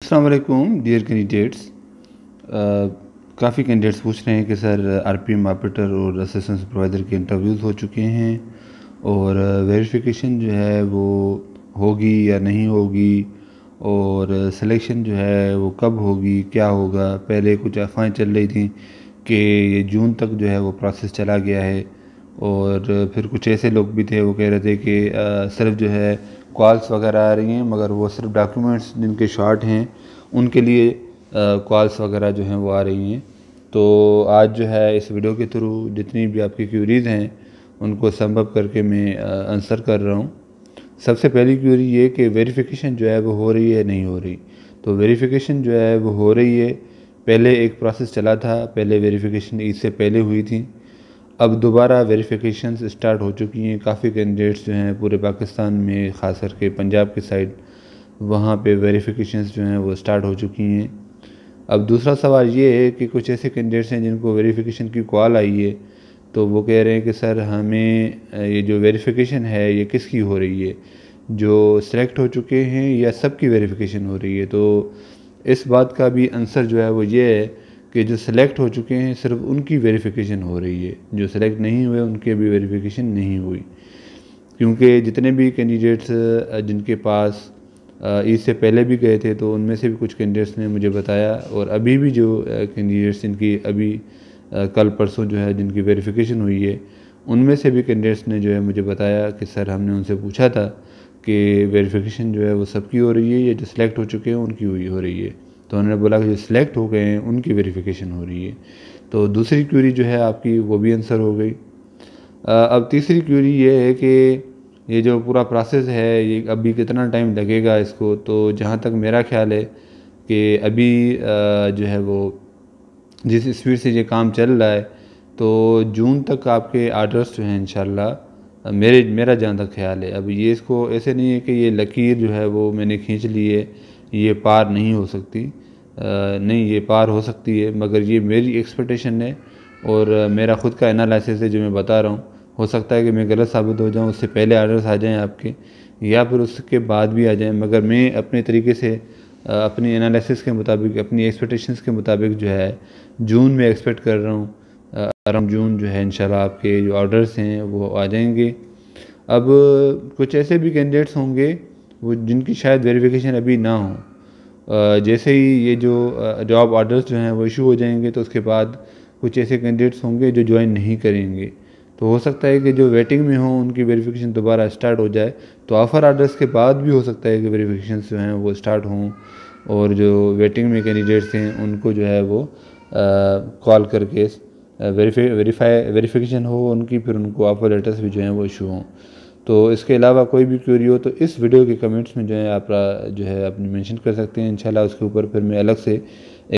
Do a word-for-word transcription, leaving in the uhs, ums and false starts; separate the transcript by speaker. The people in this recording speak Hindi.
Speaker 1: अस्सलाम वालेकुम डियर कैंडिडेट्स। काफ़ी कैंडिडेट्स पूछ रहे हैं कि सर आरपीएम ऑपरेटर और असिस्टेंट सुपरवाइज़र के इंटरव्यूज़ हो चुके हैं और वेरिफिकेशन जो है वो होगी या नहीं होगी और सिलेक्शन जो है वो कब होगी, क्या होगा। पहले कुछ अफवाहें चल रही थी कि ये जून तक जो है वो प्रोसेस चला गया है और फिर कुछ ऐसे लोग भी थे वो कह रहे थे कि अ, सिर्फ जो है कॉल्स वगैरह आ रही हैं, मगर वो सिर्फ डॉक्यूमेंट्स जिनके शॉर्ट हैं उनके लिए कॉल्स वगैरह जो हैं वो आ रही हैं। तो आज जो है इस वीडियो के थ्रू जितनी भी आपकी क्यूरीज़ हैं उनको संभव करके मैं आंसर कर रहा हूँ। सबसे पहली क्यूरी ये कि वेरिफिकेशन जो है वो हो रही है नहीं हो रही। तो वेरिफिकेशन जो है वो हो रही है। पहले एक प्रोसेस चला था, पहले वेरिफिकेशन ईद से पहले हुई थी, अब दोबारा वेरिफिकेशंस स्टार्ट हो चुकी हैं। काफ़ी कैंडिडेट्स जो हैं पूरे पाकिस्तान में, ख़ास करके पंजाब के साइड, वहाँ पे वेरिफिकेशंस जो हैं वो स्टार्ट हो चुकी हैं। अब दूसरा सवाल ये है कि कुछ ऐसे कैंडिडेट्स हैं जिनको वेरिफिकेशन की कॉल आई है, तो वो कह रहे हैं कि सर हमें ये जो वेरिफिकेशन है ये किसकी हो रही है, जो सिलेक्ट हो चुके हैं या सबकी वेरिफिकेशन हो रही है। तो इस बात का भी आंसर जो है वो ये है कि जो सिलेक्ट हो चुके हैं सिर्फ उनकी वेरिफिकेशन हो रही है, जो सिलेक्ट नहीं हुए उनकी अभी वेरिफिकेशन नहीं हुई। क्योंकि जितने भी कैंडिडेट्स जिनके पास इससे पहले भी गए थे तो उनमें से भी कुछ कैंडिडेट्स ने मुझे बताया, और अभी भी जो कैंडिडेट्स जिनकी अभी कल परसों जो है जिनकी वेरिफिकेशन हुई है, उनमें से भी कैंडिडेट्स ने जो है मुझे बताया कि सर हमने उनसे पूछा था कि वेरिफिकेशन जो है वो सबकी हो रही है या जो सिलेक्ट हो चुके हैं उनकी हुई हो रही है। तो उन्होंने बोला कि जो सिलेक्ट हो गए हैं उनकी वेरिफिकेशन हो रही है। तो दूसरी क्यूरी जो है आपकी वो भी आंसर हो गई। अब तीसरी क्यूरी ये है कि ये जो पूरा प्रोसेस है ये अभी कितना टाइम लगेगा इसको। तो जहाँ तक मेरा ख्याल है कि अभी जो है वो जिस स्पीड से ये काम चल रहा है तो जून तक आपके आर्डर्स जो हैं इंशाल्लाह, मेरे मेरा जहाँ तक ख्याल है। अब ये इसको ऐसे नहीं है कि ये लकीर जो है वो मैंने खींच ली है, ये पार नहीं हो सकती। नहीं, ये पार हो सकती है, मगर ये मेरी एक्सपेक्टेशन है और मेरा ख़ुद का एनालिसिस है जो मैं बता रहा हूँ। हो सकता है कि मैं गलत साबित हो जाऊँ, उससे पहले आर्डर्स आ जाएं आपके या फिर उसके बाद भी आ जाएं, मगर मैं अपने तरीके से अपनी एनालिसिस के मुताबिक, अपनी एक्सपेक्टेशंस के मुताबिक जो है जून में एक्सपेक्ट कर रहा हूँ। अराउंड जून जो है इंशाल्लाह आपके जो ऑर्डर्स हैं वो आ जाएंगे। अब कुछ ऐसे भी कैंडिडेट्स होंगे वो जिनकी शायद वेरिफिकेशन अभी ना हो। जैसे ही ये जो जॉब ऑर्डर्स जो हैं वो इशू हो जाएंगे तो उसके बाद कुछ ऐसे कैंडिडेट्स होंगे जो ज्वाइन नहीं करेंगे। तो हो सकता है कि जो वेटिंग में हो उनकी वेरिफिकेशन दोबारा स्टार्ट हो जाए। तो ऑफ़र ऑर्डर्स के बाद भी हो सकता है कि वेरिफिकेशन जो हैं वो स्टार्ट हों और जो वेटिंग में कैंडिडेट्स हैं उनको जो है वो कॉल करके वेरीफाई वेरीफाई वेरिफिकेशन हो उनकी, फिर उनको ऑफ़र लेटर्स भी जो हैं वो इशू हों। तो इसके अलावा कोई भी क्वेरी हो तो इस वीडियो के कमेंट्स में जो है आप जो है अपनी मेंशन कर सकते हैं। इंशाल्लाह उसके ऊपर फिर मैं अलग से